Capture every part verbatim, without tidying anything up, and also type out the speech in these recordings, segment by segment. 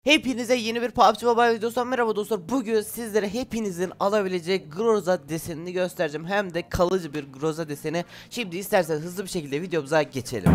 Hepinize yeni bir P U B G Mobile videosundan merhaba dostlar. Bugün sizlere hepinizin alabileceği Groza desenini göstereceğim. Hem de kalıcı bir Groza deseni. Şimdi isterseniz hızlı bir şekilde videomuza geçelim.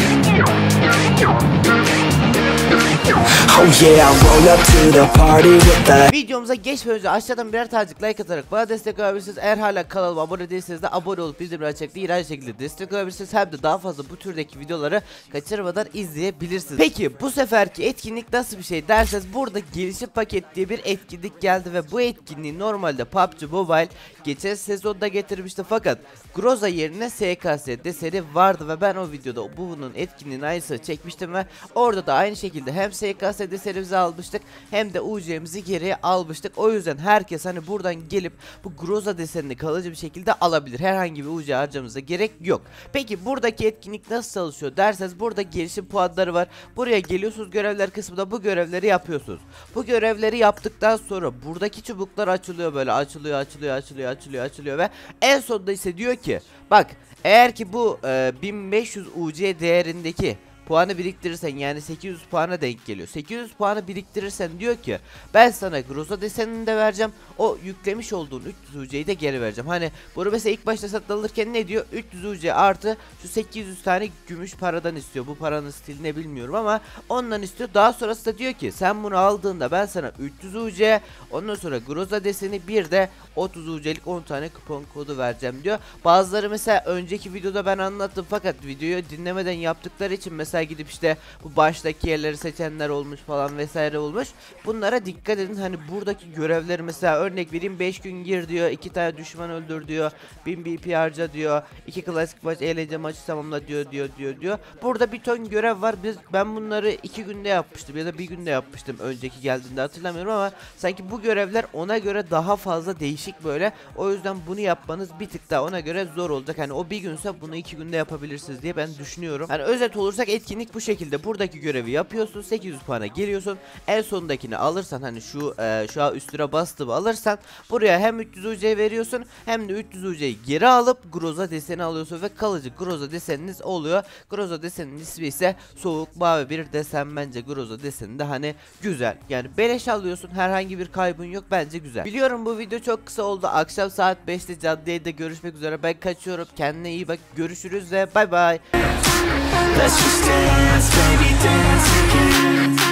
Oh yeah, roll up to the party with the... Videomuza geçmeden önce aşağıdan birer tanecik like atarak bana destek olabilirsiniz. Eğer hala kanalıma abone değilseniz de abone olup bildirimleri açarak iğrenç şekilde destek olabilirsiniz. Hem de daha fazla bu türdeki videoları kaçırmadan izleyebilirsiniz. Peki bu seferki etkinlik nasıl bir şey derseniz, burada gelişim paket diye bir etkinlik geldi ve bu etkinliği normalde P U B G Mobile geçen sezonda getirmişti, fakat Groza yerine S K S deseni vardı ve ben o videoda bunun etkinliğinin aynısını çekmiştim ve orada da aynı şekilde hem S K S desenimizi almıştık hem de U C'mizi geriye almıştık. O yüzden herkes hani buradan gelip bu Groza desenini kalıcı bir şekilde alabilir. Herhangi bir U C harcamanıza gerek yok. Peki buradaki etkinlik nasıl çalışıyor derseniz, burada gelişim puanları var. Buraya geliyorsunuz, görevler kısmında bu görevleri yapıyorsunuz. Bu görevleri yaptıktan sonra buradaki çubuklar açılıyor, böyle açılıyor açılıyor açılıyor açılıyor açılıyor ve en sonunda ise diyor ki bak, eğer ki bu e, bin beş yüz U C değerindeki puanı biriktirirsen, yani sekiz yüz puana denk geliyor. sekiz yüz puanı biriktirirsen diyor ki ben sana Groza desenini de vereceğim. O yüklemiş olduğun üç yüz U C'yi de geri vereceğim. Hani bunu mesela ilk başta satın alırken ne diyor? üç yüz U C artı şu sekiz yüz tane gümüş paradan istiyor. Bu paranın stilini bilmiyorum ama ondan istiyor. Daha sonrası da diyor ki sen bunu aldığında ben sana üç yüz U C, ondan sonra Groza deseni, bir de otuz U C'lik on tane kupon kodu vereceğim diyor. Bazıları mesela önceki videoda ben anlattım, fakat videoyu dinlemeden yaptıkları için mesela gidip işte bu baştaki yerleri seçenler olmuş falan vesaire olmuş. Bunlara dikkat edin. Hani buradaki görevleri mesela örnek vereyim, beş gün gir diyor, iki tane düşman öldür diyor, bin B P harca diyor, iki klasik maç eğlence maçı tamamla diyor diyor diyor diyor. Burada bir ton görev var. Biz ben bunları iki günde yapmıştım ya da bir günde yapmıştım önceki geldiğinde, hatırlamıyorum ama sanki bu görevler ona göre daha fazla değişik böyle. O yüzden bunu yapmanız bir tık daha ona göre zor olacak. Hani o bir günse bunu iki günde yapabilirsiniz diye ben düşünüyorum. Hani özet olursak etkinlik bu şekilde. Buradaki görevi yapıyorsun, sekiz yüz puana geliyorsun. En sondakini alırsan, hani şu e, şu an üstüne bastığımı alırsan, buraya hem üç yüz U C veriyorsun hem de üç yüz U C'yi geri alıp Groza deseni alıyorsun ve kalıcı Groza deseniniz oluyor. Groza deseninin ismi ise soğuk mavi bir desen. Bence Groza deseni de hani güzel. Yani beleş alıyorsun, herhangi bir kaybın yok, bence güzel. Biliyorum bu video çok kısa oldu. Akşam saat beşte canlı yayında görüşmek üzere. Ben kaçıyorum. Kendine iyi bak. Görüşürüz ve bay bay. Let's just dance, baby, dance again.